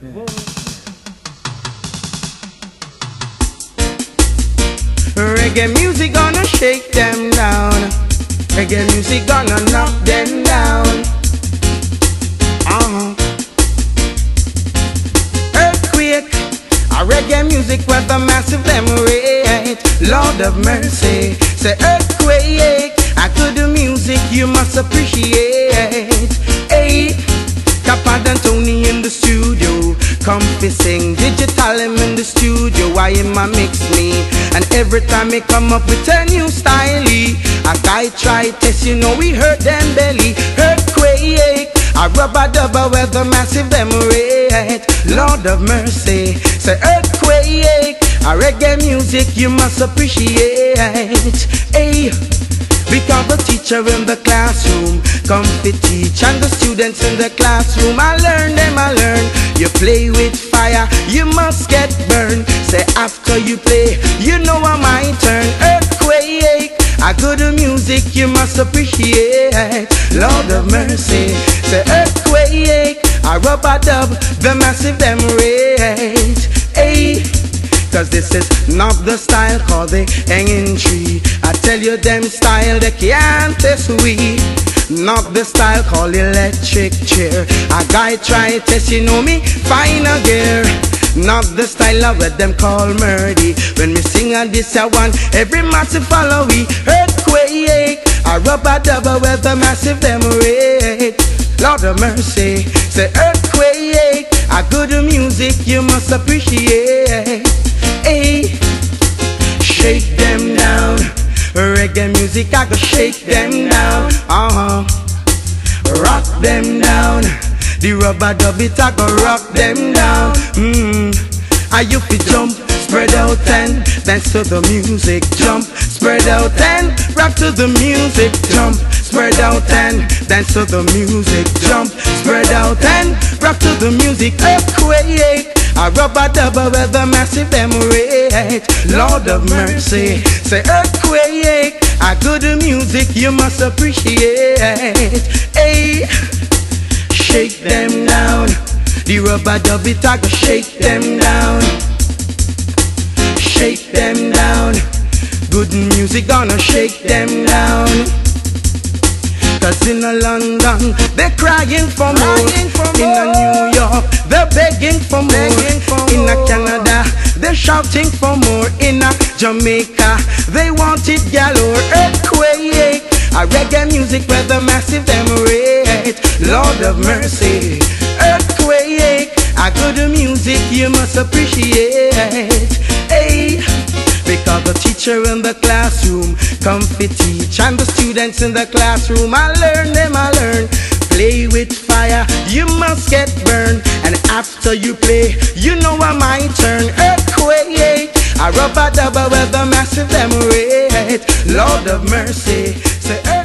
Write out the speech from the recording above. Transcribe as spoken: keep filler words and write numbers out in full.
Reggae music gonna shake them down. Reggae music gonna knock them down. Uh-huh. Earthquake, a reggae music with a massive them rate. Lord of mercy, say earthquake, a good music you must appreciate. Hey, Capad and Tony in the studio, comfy sing, digital him in the studio. I am a mix me, and every time he come up with a new style, a guy try test, you know we hurt them belly. Earthquake, a rubber dubber with a massive them rate. Lord of mercy, say earthquake, a reggae music you must appreciate. Hey, because the teacher in the classroom come to teach, and the students in the classroom, I learn them, I learn. You play with fire, you must get burned. Say after you play, you know I'm my turn. Earthquake, a good music you must appreciate. Lord of mercy, say earthquake, a rubber dub, the massive them rate. Hey, cause this is not the style called the hanging tree. I tell you them style they can't test we. Not the style called electric chair. A guy try test, you know me, find a gear. Not the style of what them call murdy. When me sing on this a one, every massive follow we. Earthquake, a rubber dubber with a massive them rate. Lord of mercy, say earthquake, a good music you must appreciate. Hey, shake them down. Reggae music, I go shake them down. Uh-huh. Rock them down. The rubber dub it, I go rock them down. Mm. I you fi jump, spread out and dance to the music. Jump, spread out and rock to the music. Jump, spread out and dance to the music. Jump, spread out and rock to the music. Earthquake, a rubber dubber with a massive them rate. Lord of mercy, say earthquake, a good music you must appreciate. Hey, shake them down. The rubber dub it, I go shake them down. Shake them down. Good music gonna shake them down. Cause in a London, they're crying for more. In a New York, they're begging for more. In a Canada, they're shouting for more. In a Jamaica, they want it galore. Earthquake, a reggae music with a massive them rate. Lord of mercy, earthquake, a good music you must appreciate. Hey, because the teacher in the classroom come fi teach, and the students in the classroom, I learn them, I learn. Play with fire, you must get burned. And after you play, you know I'm my turn. Earthquake, a rubber dubber with a massive them rate. Lord of mercy, say